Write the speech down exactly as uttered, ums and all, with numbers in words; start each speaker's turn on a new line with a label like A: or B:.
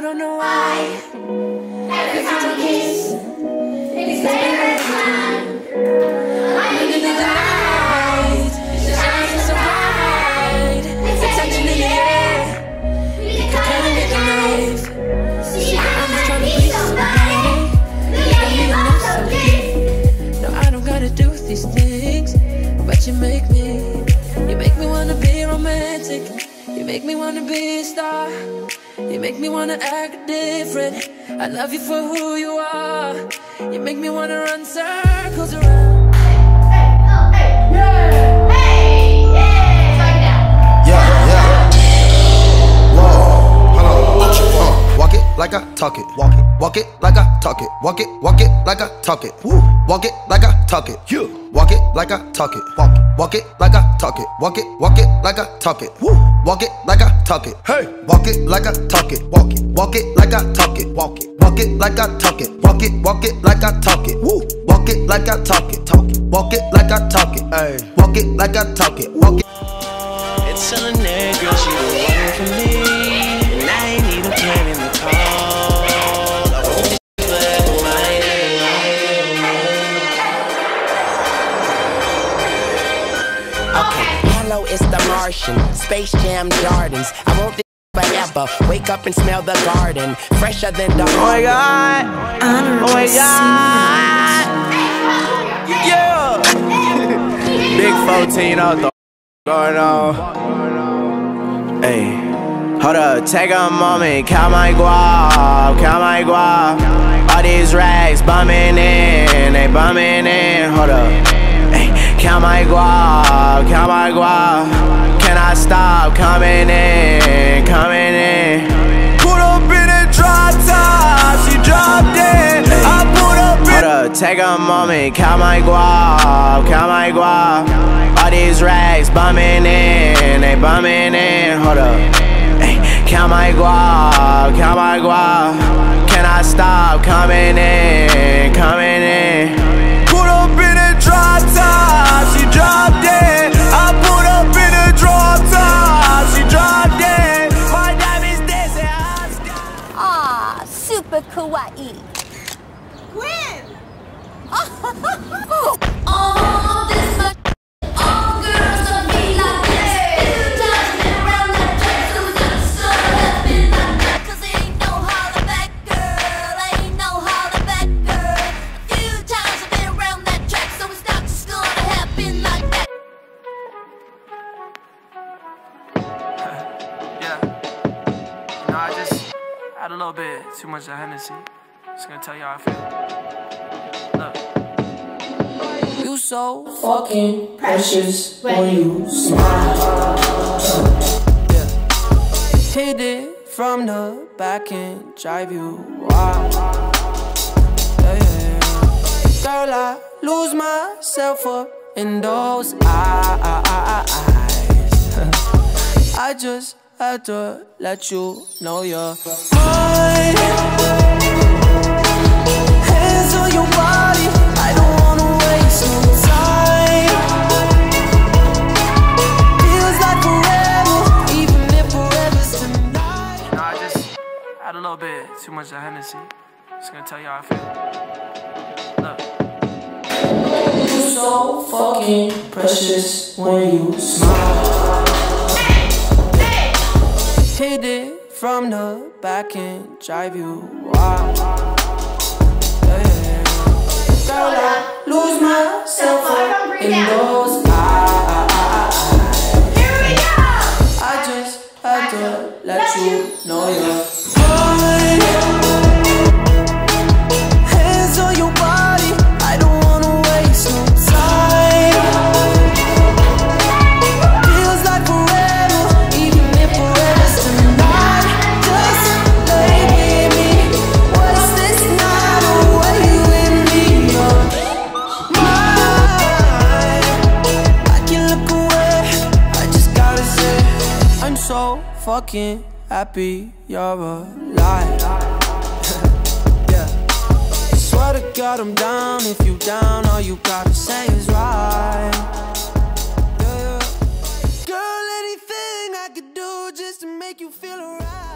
A: don't know why. Every time we kiss, it's every time. I'm looking at the light, shining so bright. It's touching in the air, you can cut it with a knife. See, I'm just trying to be somebody. You got me enough so deep. No, I don't gotta do these things, but you make me, you make me wanna be romantic. You make me wanna be a star. You make me wanna act different. I love you for who you are. You make me wanna run circles around. Hey, hey, oh, hey, yeah. Hey, yeah.
B: Yeah, yeah. Whoa, hello. Uh, walk it like I talk it. Walk it. Walk it like I talk it. Walk it. Walk it like I talk it. Woo. Walk it like I talk it. You. Walk it like I talk it. Walk it. Walk it like I talk it. Walk it. Walk it like I talk it. Woo. Walk it like I talk it. Hey. Walk it like I talk it. Walk it. Walk it like I talk it. Walk it. Walk it like I talk it. Walk it. Walk it like I talk it. Woo. Walk it like I talk it. Talk it. Walk it like I talk it. Hey. Walk it like I talk it. Walk it.
C: It's telling that girl she the one for me, and I ain't need a plan in the call. I want this black and white.
D: Okay, hello, it's the Martian, Space Jam Jordans. I want this forever. Wake up and smell the garden, fresher than the.
C: Oh my God! Oh my God! Yeah! Big fourteen out the going on. Hey, hold up, take a moment, count my guap, count my guap. All these racks bumming in, they bumming in. Hold up, hey, count my guap, count my guap. Can I stop coming in, coming in? Put up in a drop top, she dropped in. I put up in. Hold up, take a moment, count my guap, count my guap. All these racks bumming in, they bumming in. Hold up, hey, count my guap, count my guap. Can I stop coming in, coming in? Put up in a drop top, she dropped in. I put up in a drop top, she dropped in. My diamonds dancing.
E: Ah, super kawaii.
F: Gwen!
A: Oh, this much. All girls don't be like this. Two times been around that track, so it's not so happy like that. Cause ain't no holler back girl, ain't no holler back girl. A few times I've been around that track, so it's not just gonna happen like that.
G: Yeah. You know, I just had a little bit too much of Hennessy. Just gonna tell you how I feel. Look. You so
A: Fucking precious when you smile.
G: yeah. Hit it from the back and drive you wild. Yeah, yeah, yeah. Girl, I lose myself up in those eyes. I just had to let you know you're mine. Hands on your body, I don't wanna waste no time. Feels like forever, even if forever's tonight. You know, I just had a little bit too much of Hennessy. Just gonna tell you how I feel. Look.
A: You so fucking precious when you smile.
G: Hit it from the back and drive you wild. Yeah, yeah, yeah. Girl, I lose myself up in those eyes.
F: Here we go!
G: I just had to let you know you're mine. Hands on your body, I don't wanna waste no time. Feels like forever, even if forever's tonight. Just lay with me. What's this night away with me? You're mine. I can look away, I just gotta say I'm so fucking happy you're alive. Yeah. Swear to God I'm down. If you down, all you gotta say is right. Yeah, yeah. Girl, anything I could do just to make you feel alright.